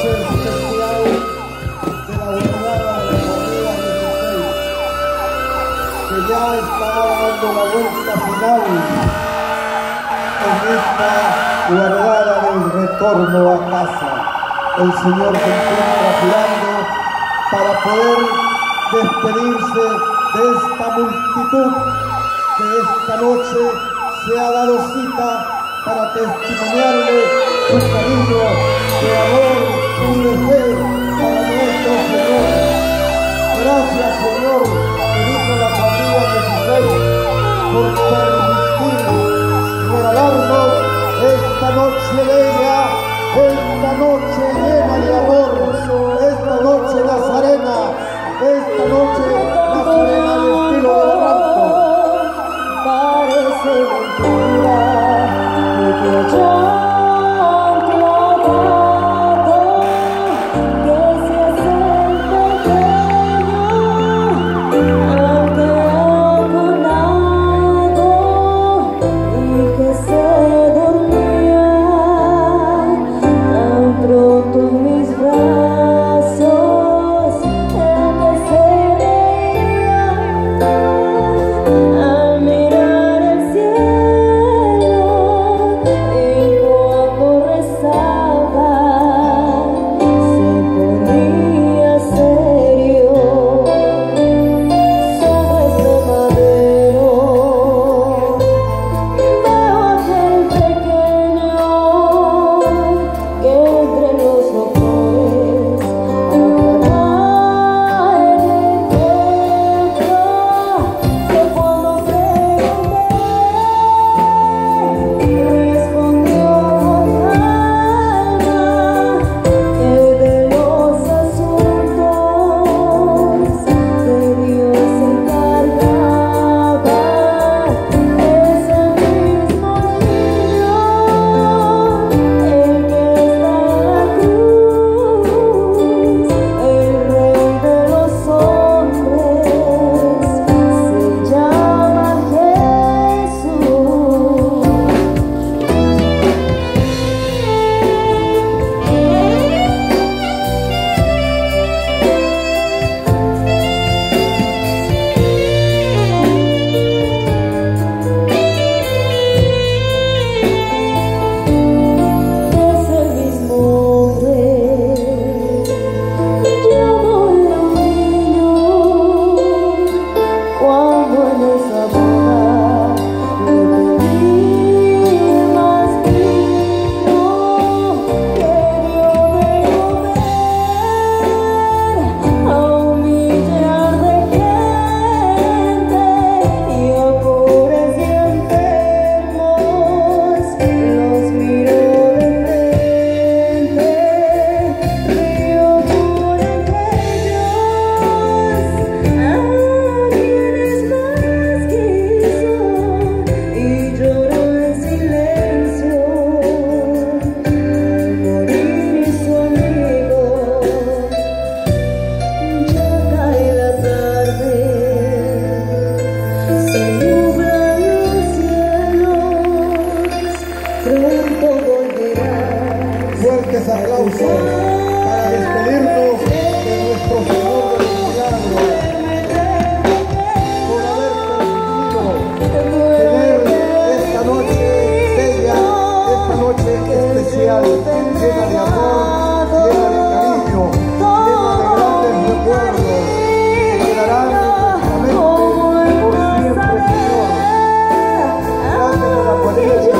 noche especial de la guardada de la Correa 16, que ya está dando la vuelta final en esta guardada del retorno a casa. El Señor se encuentra girando para poder despedirse de esta multitud que esta noche se ha dado cita para testimoniarle su cariño, su amor, su fe para nuestro Señor. Gracias, Señor, que dice la familia 16, por permitir regalarnos esta noche bella, esta noche llena de amor, esta noche nazarena, esta noche nazarena al estilo de Barranco. Parece mentira que yo Fuertes aplausos para despedirnos de nuestro Señor de los Milagros, por haber permitido tener esta noche bella, esta noche especial, llena de amor, llena de cariño, llena de grandes recuerdos que quedarán en nuestra mente por siempre, Señor. Gracias por la cualidad de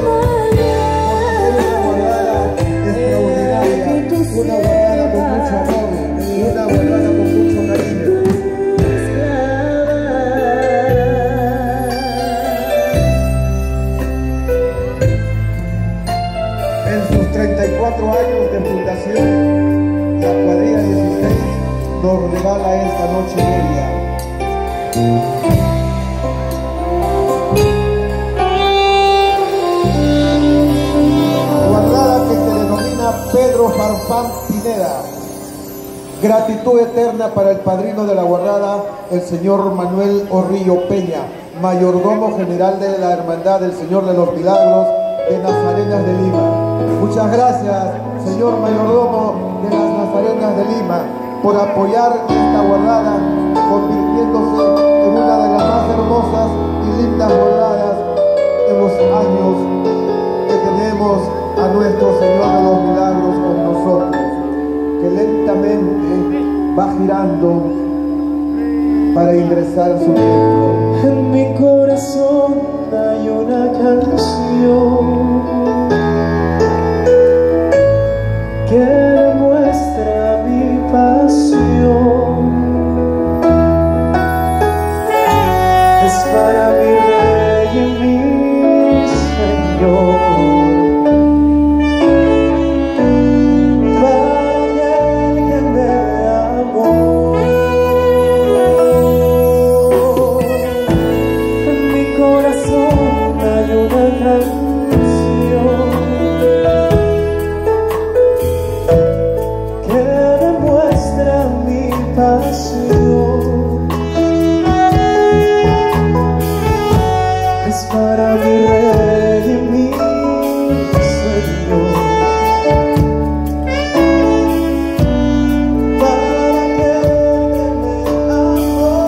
una guardada con mucho amor, una guardada con mucho cariño. En sus 34 años de fundación, la cuadrilla 16 nos regala esta noche bella. Guardada que se denomina Pedro Farfán Pineda. Gratitud eterna para el padrino de la guardada, el señor Manuel Orrillo Peña, mayordomo general de la Hermandad del Señor de los Milagros de Nazarenas de Lima. Muchas gracias, señor mayordomo. por apoyar esta guardada, convirtiéndose en una de las más hermosas y lindas guardadas en los años que tenemos a nuestro Señor de los Milagros con nosotros, que lentamente va girando para ingresar a su templo. En mi corazón hay una canción que demuestra mi pasión. Es para mi Rey y mi Señor, para aquel que me amó. En mi corazón hay una canción pasión. Es para mi Rey y mi Señor, para aquel que me amó.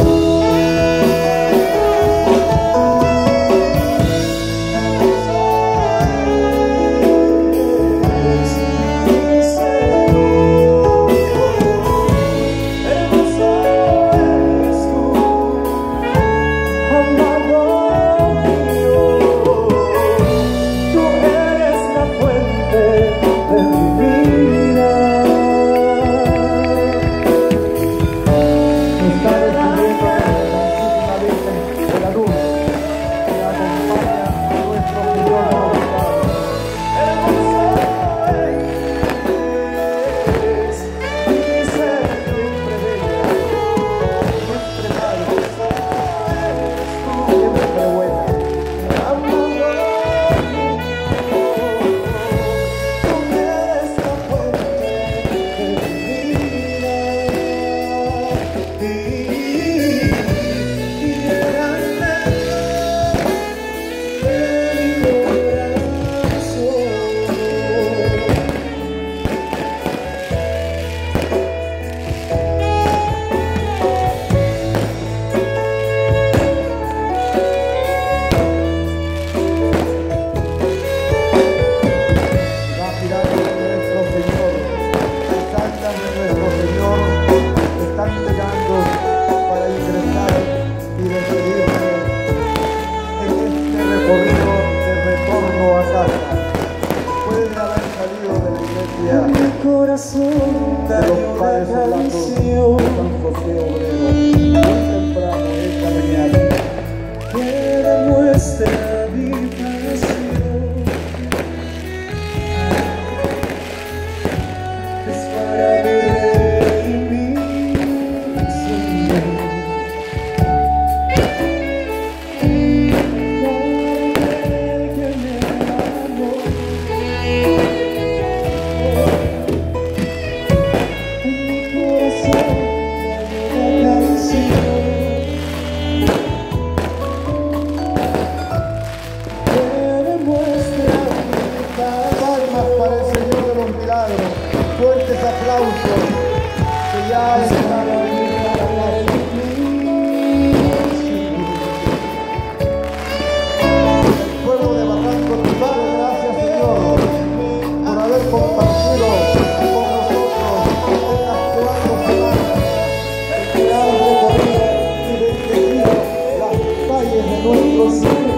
De los padres hablando, San José Obrero, muy temprano esta mañana, que demuestra mi pasión. Es para mi Rey y mi Señor, para el que me amó. Para el Señor de los Milagros, fuertes aplausos, que ya están aquí a la casa. El pueblo de Barranco nos da gracias, Señor, por haber compartido con nosotros estas 4 semanas en que han recorrido y bendecido las calles de nuestro distrito.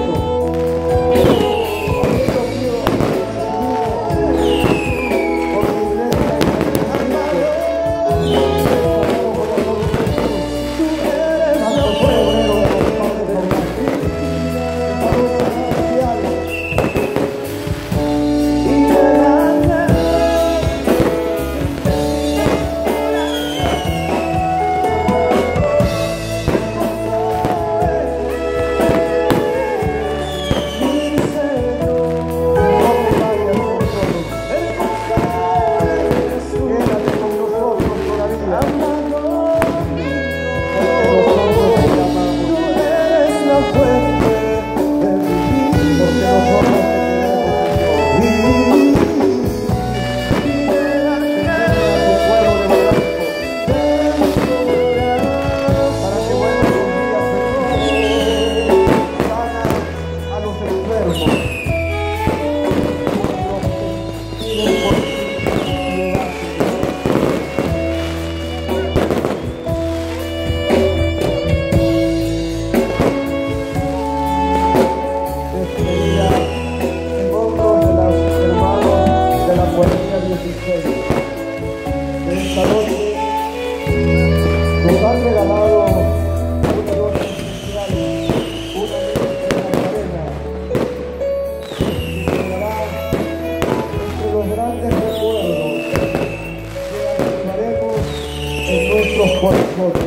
16. Esta noche nos han regalado una noche especial, una noche de Magdalena, que quedará entre los grandes recuerdos que archivaremos en nuestros corazones.